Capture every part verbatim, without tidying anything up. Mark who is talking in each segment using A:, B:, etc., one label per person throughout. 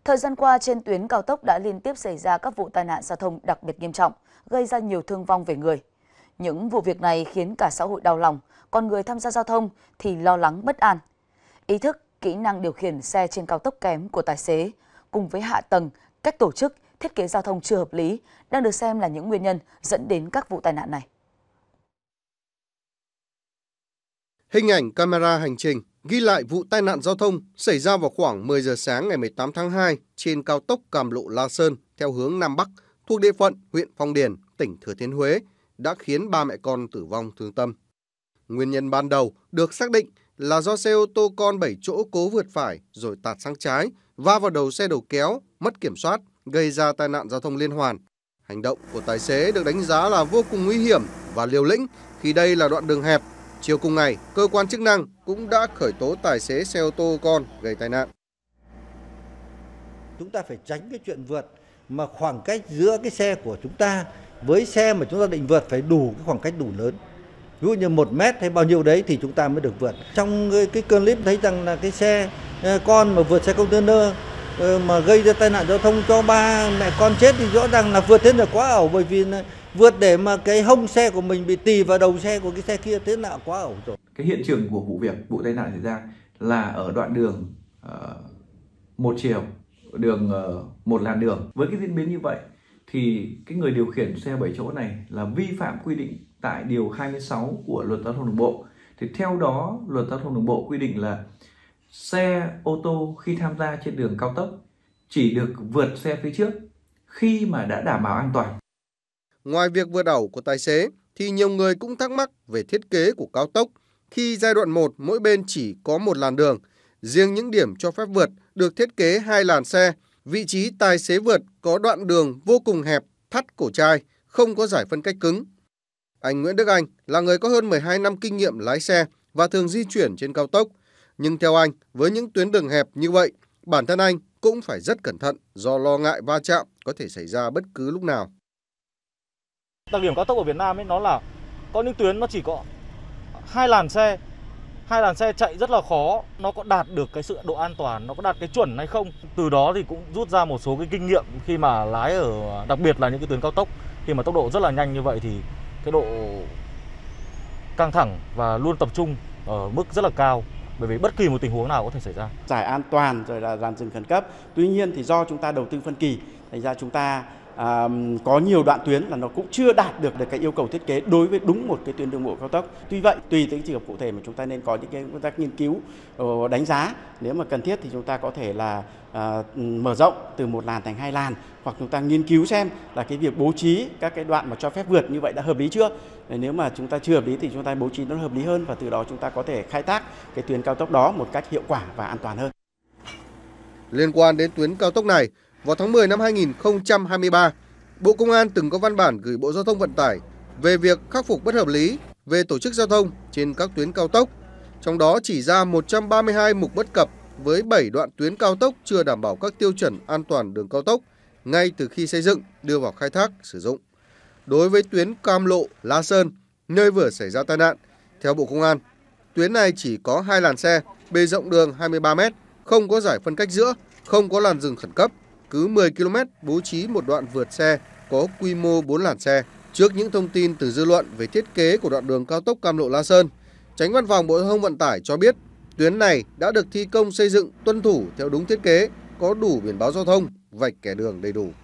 A: Thời gian qua, trên tuyến cao tốc đã liên tiếp xảy ra các vụ tai nạn giao thông đặc biệt nghiêm trọng, gây ra nhiều thương vong về người. Những vụ việc này khiến cả xã hội đau lòng, còn người tham gia giao thông thì lo lắng bất an. Ý thức, kỹ năng điều khiển xe trên cao tốc kém của tài xế, cùng với hạ tầng, cách tổ chức, thiết kế giao thông chưa hợp lý, đang được xem là những nguyên nhân dẫn đến các vụ tai nạn này.
B: Hình ảnh camera hành trình ghi lại vụ tai nạn giao thông xảy ra vào khoảng mười giờ sáng ngày mười tám tháng hai trên cao tốc Cam Lộ - La Sơn theo hướng Nam Bắc thuộc địa phận huyện Phong Điền, tỉnh Thừa Thiên Huế đã khiến ba mẹ con tử vong thương tâm. Nguyên nhân ban đầu được xác định là do xe ô tô con bảy chỗ cố vượt phải rồi tạt sang trái, va vào đầu xe đầu kéo, mất kiểm soát, gây ra tai nạn giao thông liên hoàn. Hành động của tài xế được đánh giá là vô cùng nguy hiểm và liều lĩnh khi đây là đoạn đường hẹp. Chiều cùng ngày, cơ quan chức năng cũng đã khởi tố tài xế xe ô tô con gây tai nạn.
C: Chúng ta phải tránh cái chuyện vượt mà khoảng cách giữa cái xe của chúng ta với xe mà chúng ta định vượt phải đủ cái khoảng cách đủ lớn. Ví dụ như một mét hay bao nhiêu đấy thì chúng ta mới được vượt. Trong cái, cái clip thấy rằng là cái xe con mà vượt xe container mà gây ra tai nạn giao thông cho ba mẹ con chết thì rõ ràng là vượt thế là quá ẩu, bởi vì vượt để mà cái hông xe của mình bị tì vào đầu xe của cái xe kia, thế nào quá ẩu rồi.
D: Cái hiện trường của vụ việc, vụ tai nạn xảy ra là ở đoạn đường uh, một chiều, đường uh, một làn đường. Với cái diễn biến như vậy thì cái người điều khiển xe bảy chỗ này là vi phạm quy định tại điều hai mươi sáu của Luật Giao thông Đường bộ. Thì theo đó, Luật Giao thông Đường bộ quy định là xe ô tô khi tham gia trên đường cao tốc chỉ được vượt xe phía trước khi mà đã đảm bảo an toàn.
B: Ngoài việc vượt ẩu của tài xế thì nhiều người cũng thắc mắc về thiết kế của cao tốc khi giai đoạn một mỗi bên chỉ có một làn đường. Riêng những điểm cho phép vượt được thiết kế hai làn xe, vị trí tài xế vượt có đoạn đường vô cùng hẹp, thắt cổ chai, không có giải phân cách cứng. Anh Nguyễn Đức Anh là người có hơn mười hai năm kinh nghiệm lái xe và thường di chuyển trên cao tốc. Nhưng theo anh, với những tuyến đường hẹp như vậy, bản thân anh cũng phải rất cẩn thận do lo ngại va chạm có thể xảy ra bất cứ lúc nào.
E: Đặc điểm cao tốc ở Việt Nam ấy nó là có những tuyến nó chỉ có hai làn xe, hai làn xe chạy rất là khó, nó có đạt được cái sự độ an toàn, nó có đạt cái chuẩn hay không. Từ đó thì cũng rút ra một số cái kinh nghiệm khi mà lái ở, đặc biệt là những cái tuyến cao tốc, khi mà tốc độ rất là nhanh như vậy thì cái độ căng thẳng và luôn tập trung ở mức rất là cao, bởi vì bất kỳ một tình huống nào có thể xảy ra.
F: Giải an toàn rồi là làn dừng khẩn cấp. Tuy nhiên thì do chúng ta đầu tư phân kỳ, thành ra chúng ta à, có nhiều đoạn tuyến là nó cũng chưa đạt được được cái yêu cầu thiết kế đối với đúng một cái tuyến đường bộ cao tốc. Tuy vậy, tùy tới trường hợp cụ thể mà chúng ta nên có những cái công tác nghiên cứu, đánh giá. Nếu mà cần thiết thì chúng ta có thể là à, mở rộng từ một làn thành hai làn, hoặc chúng ta nghiên cứu xem là cái việc bố trí các cái đoạn mà cho phép vượt như vậy đã hợp lý chưa. Nếu mà chúng ta chưa hợp lý thì chúng ta bố trí nó hợp lý hơn, và từ đó chúng ta có thể khai thác cái tuyến cao tốc đó một cách hiệu quả và an toàn hơn.
B: Liên quan đến tuyến cao tốc này, vào tháng mười năm hai nghìn không trăm hai mươi ba, Bộ Công an từng có văn bản gửi Bộ Giao thông Vận tải về việc khắc phục bất hợp lý về tổ chức giao thông trên các tuyến cao tốc. Trong đó chỉ ra một trăm ba mươi hai mục bất cập với bảy đoạn tuyến cao tốc chưa đảm bảo các tiêu chuẩn an toàn đường cao tốc ngay từ khi xây dựng, đưa vào khai thác, sử dụng. Đối với tuyến Cam Lộ - La Sơn, nơi vừa xảy ra tai nạn, theo Bộ Công an, tuyến này chỉ có hai làn xe, bề rộng đường hai mươi ba mét, không có giải phân cách giữa, không có làn dừng khẩn cấp. Cứ mười ki lô mét bố trí một đoạn vượt xe có quy mô bốn làn xe. Trước những thông tin từ dư luận về thiết kế của đoạn đường cao tốc Cam Lộ - La Sơn, Chánh Văn phòng Bộ Giao thông Vận tải cho biết tuyến này đã được thi công xây dựng tuân thủ theo đúng thiết kế, có đủ biển báo giao thông, vạch kẻ đường đầy đủ.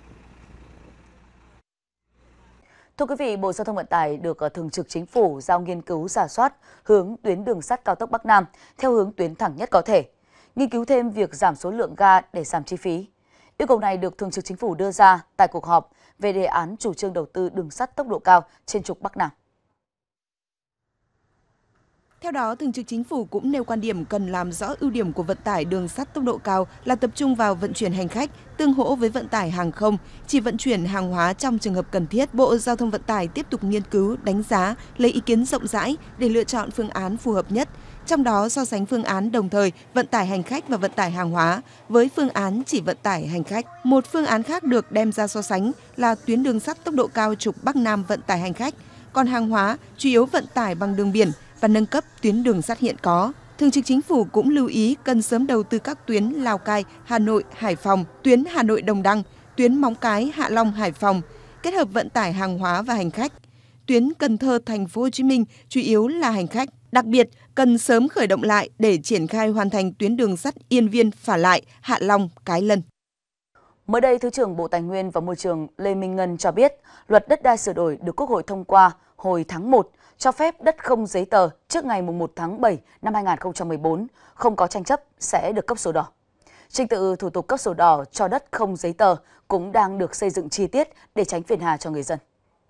A: Thưa quý vị, Bộ Giao thông Vận tải được Thường trực Chính phủ giao nghiên cứu rà soát hướng tuyến đường sắt cao tốc Bắc Nam theo hướng tuyến thẳng nhất có thể, nghiên cứu thêm việc giảm số lượng ga để giảm chi phí. Yêu cầu này được Thường trực Chính phủ đưa ra tại cuộc họp về đề án chủ trương đầu tư đường sắt tốc độ cao trên trục Bắc Nam.
G: Theo đó, Thường trực Chính phủ cũng nêu quan điểm cần làm rõ ưu điểm của vận tải đường sắt tốc độ cao là tập trung vào vận chuyển hành khách, tương hỗ với vận tải hàng không, chỉ vận chuyển hàng hóa trong trường hợp cần thiết. Bộ Giao thông Vận tải tiếp tục nghiên cứu, đánh giá, lấy ý kiến rộng rãi để lựa chọn phương án phù hợp nhất. Trong đó so sánh phương án đồng thời vận tải hành khách và vận tải hàng hóa với phương án chỉ vận tải hành khách. Một phương án khác được đem ra so sánh là tuyến đường sắt tốc độ cao trục Bắc Nam vận tải hành khách, còn hàng hóa chủ yếu vận tải bằng đường biển và nâng cấp tuyến đường sắt hiện có. Thường trực Chính phủ cũng lưu ý cần sớm đầu tư các tuyến Lào Cai, Hà Nội, Hải Phòng, tuyến Hà Nội Đồng Đăng, tuyến Móng Cái, Hạ Long, Hải Phòng, kết hợp vận tải hàng hóa và hành khách. Tuyến Cần Thơ, Thành phố Hồ Chí Minh chủ yếu là hành khách. Đặc biệt, cần sớm khởi động lại để triển khai hoàn thành tuyến đường sắt Yên Viên, Phả Lại, Hạ Long, Cái Lân.
A: Mới đây, Thứ trưởng Bộ Tài nguyên và Môi trường Lê Minh Ngân cho biết, luật đất đai sửa đổi được Quốc hội thông qua hồi tháng một, cho phép đất không giấy tờ trước ngày mùng một tháng bảy năm hai nghìn không trăm mười bốn, không có tranh chấp sẽ được cấp sổ đỏ. Trình tự thủ tục cấp sổ đỏ cho đất không giấy tờ cũng đang được xây dựng chi tiết để tránh phiền hà cho người dân.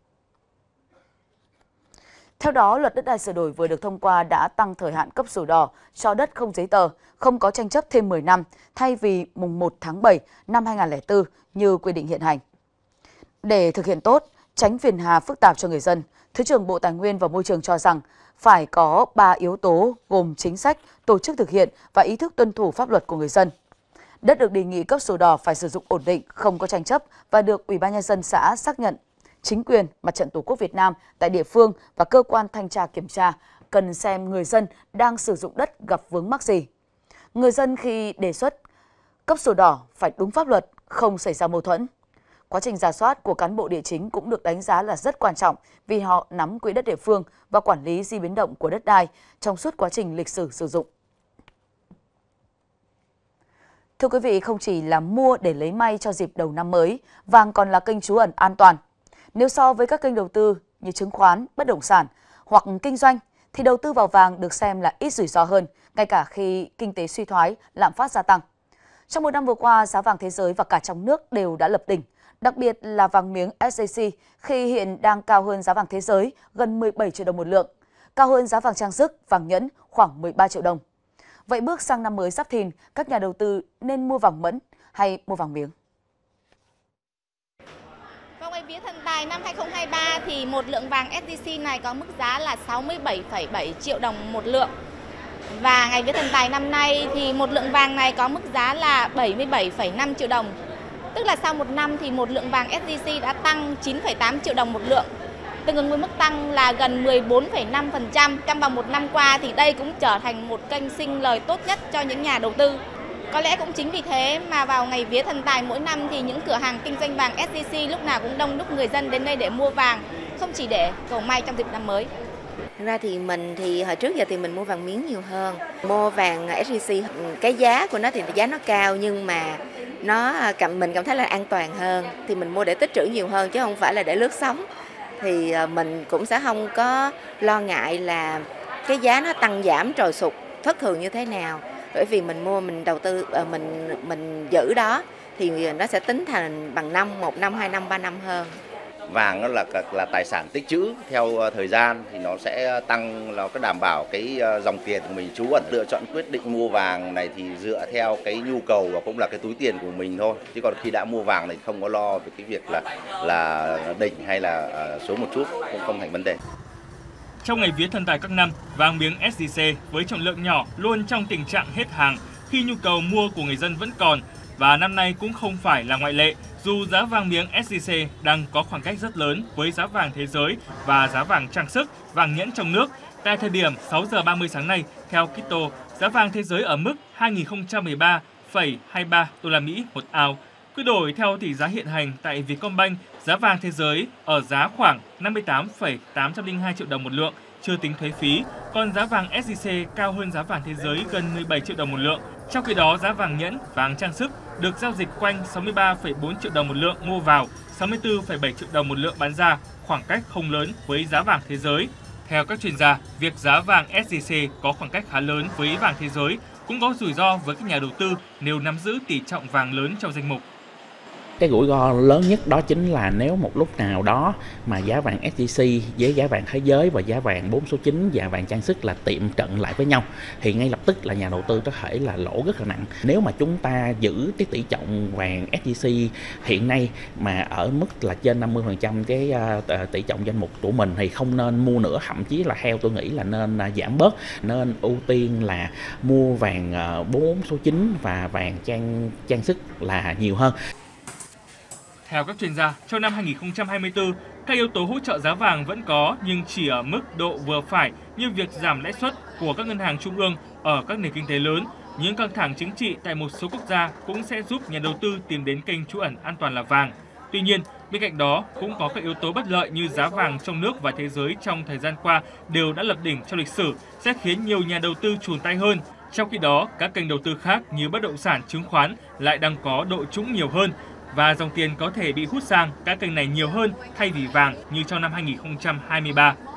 A: Theo đó, luật đất đai sửa đổi vừa được thông qua đã tăng thời hạn cấp sổ đỏ cho đất không giấy tờ, không có tranh chấp thêm mười năm, thay vì mùng một tháng bảy năm hai nghìn không trăm lẻ bốn như quy định hiện hành. Để thực hiện tốt, tránh phiền hà phức tạp cho người dân, Thứ trưởng Bộ Tài nguyên và Môi trường cho rằng phải có ba yếu tố gồm chính sách, tổ chức thực hiện và ý thức tuân thủ pháp luật của người dân. Đất được đề nghị cấp sổ đỏ phải sử dụng ổn định, không có tranh chấp và được Ủy ban nhân dân xã xác nhận. Chính quyền, Mặt trận Tổ quốc Việt Nam tại địa phương và cơ quan thanh tra kiểm tra cần xem người dân đang sử dụng đất gặp vướng mắc gì. Người dân khi đề xuất cấp sổ đỏ phải đúng pháp luật, không xảy ra mâu thuẫn. Quá trình rà soát của cán bộ địa chính cũng được đánh giá là rất quan trọng vì họ nắm quỹ đất địa phương và quản lý di biến động của đất đai trong suốt quá trình lịch sử sử dụng. Thưa quý vị, không chỉ là mua để lấy may cho dịp đầu năm mới, vàng còn là kênh trú ẩn an toàn. Nếu so với các kênh đầu tư như chứng khoán, bất động sản hoặc kinh doanh, thì đầu tư vào vàng được xem là ít rủi ro hơn, ngay cả khi kinh tế suy thoái, lạm phát gia tăng. Trong một năm vừa qua, giá vàng thế giới và cả trong nước đều đã lập đỉnh, đặc biệt là vàng miếng ét gi xê khi hiện đang cao hơn giá vàng thế giới gần mười bảy triệu đồng một lượng, cao hơn giá vàng trang sức, vàng nhẫn khoảng mười ba triệu đồng. Vậy bước sang năm mới Giáp Thìn, các nhà đầu tư nên mua vàng mẫn hay mua vàng miếng?
H: Vào ngày vía Thần Tài năm hai nghìn không trăm hai mươi ba thì một lượng vàng ét gi xê này có mức giá là sáu mươi bảy phẩy bảy triệu đồng một lượng. Và ngày vía Thần Tài năm nay thì một lượng vàng này có mức giá là bảy mươi bảy phẩy năm triệu đồng. Tức là sau một năm thì một lượng vàng ét gi xê đã tăng chín phẩy tám triệu đồng một lượng, tương ứng với mức tăng là gần mười bốn phẩy năm phần trăm. Trong vòng một năm qua thì đây cũng trở thành một kênh sinh lời tốt nhất cho những nhà đầu tư. Có lẽ cũng chính vì thế mà vào ngày vía Thần Tài mỗi năm thì những cửa hàng kinh doanh vàng ét gi xê lúc nào cũng đông đúc người dân đến đây để mua vàng, không chỉ để cầu may trong dịp năm mới.
I: Thực ra thì mình thì hồi trước giờ thì mình mua vàng miếng nhiều hơn. Mua vàng ét gi xê cái giá của nó thì giá nó cao nhưng mà nó mình cảm thấy là an toàn hơn thì mình mua để tích trữ nhiều hơn chứ không phải là để lướt sóng. Thì mình cũng sẽ không có lo ngại là cái giá nó tăng giảm trồi sụt thất thường như thế nào. Bởi vì mình mua mình đầu tư mình mình giữ đó thì nó sẽ tính thành bằng năm, một năm, hai năm, ba năm hơn.
J: Vàng nó là là tài sản tích trữ theo thời gian thì nó sẽ tăng, nó có đảm bảo cái dòng tiền của mình trú ẩn. Lựa chọn quyết định mua vàng này thì dựa theo cái nhu cầu và cũng là cái túi tiền của mình thôi. Chứ còn khi đã mua vàng thì không có lo về cái việc là là đỉnh hay là xuống một chút cũng không thành vấn đề.
K: Trong ngày vía Thần Tài các năm, vàng miếng ét gi xê với trọng lượng nhỏ luôn trong tình trạng hết hàng khi nhu cầu mua của người dân vẫn còn, và năm nay cũng không phải là ngoại lệ. Dù giá vàng miếng ét gi xê đang có khoảng cách rất lớn với giá vàng thế giới và giá vàng trang sức, vàng nhẫn trong nước, tại thời điểm sáu giờ ba mươi sáng nay, theo Kitto, giá vàng thế giới ở mức hai nghìn không trăm mười ba phẩy hai mươi ba đô la Mỹ một ounce. Quy đổi theo tỷ giá hiện hành tại Vietcombank, giá vàng thế giới ở giá khoảng năm mươi tám phẩy tám trăm lẻ hai triệu đồng một lượng, chưa tính thuế phí, còn giá vàng ét gi xê cao hơn giá vàng thế giới gần mười bảy triệu đồng một lượng. Trong khi đó, giá vàng nhẫn, vàng trang sức được giao dịch quanh sáu mươi ba phẩy bốn triệu đồng một lượng mua vào, sáu mươi tư phẩy bảy triệu đồng một lượng bán ra, khoảng cách không lớn với giá vàng thế giới. Theo các chuyên gia, việc giá vàng ét gi xê có khoảng cách khá lớn với vàng thế giới cũng có rủi ro với các nhà đầu tư nếu nắm giữ tỷ trọng vàng lớn trong danh mục.
L: Cái rủi ro lớn nhất đó chính là nếu một lúc nào đó mà giá vàng ét gi xê với giá vàng thế giới và giá vàng bốn số chín và vàng trang sức là tiệm trận lại với nhau thì ngay lập tức là nhà đầu tư có thể là lỗ rất là nặng. Nếu mà chúng ta giữ cái tỷ trọng vàng ét gi xê hiện nay mà ở mức là trên năm mươi phần trăm cái uh, tỷ trọng danh mục của mình thì không nên mua nữa, thậm chí là theo tôi nghĩ là nên uh, giảm bớt, nên ưu tiên là mua vàng bốn uh, số chín và vàng trang trang sức là nhiều hơn.
K: Theo các chuyên gia, trong năm hai nghìn không trăm hai mươi tư, các yếu tố hỗ trợ giá vàng vẫn có nhưng chỉ ở mức độ vừa phải như việc giảm lãi suất của các ngân hàng trung ương Ở các nền kinh tế lớn, những căng thẳng chính trị tại một số quốc gia cũng sẽ giúp nhà đầu tư tìm đến kênh trú ẩn an toàn là vàng. Tuy nhiên, bên cạnh đó cũng có các yếu tố bất lợi như giá vàng trong nước và thế giới trong thời gian qua đều đã lập đỉnh trong lịch sử, sẽ khiến nhiều nhà đầu tư chùn tay hơn. Trong khi đó, các kênh đầu tư khác như bất động sản, chứng khoán lại đang có độ trũng nhiều hơn và dòng tiền có thể bị hút sang các kênh này nhiều hơn thay vì vàng như trong năm hai nghìn không trăm hai mươi ba.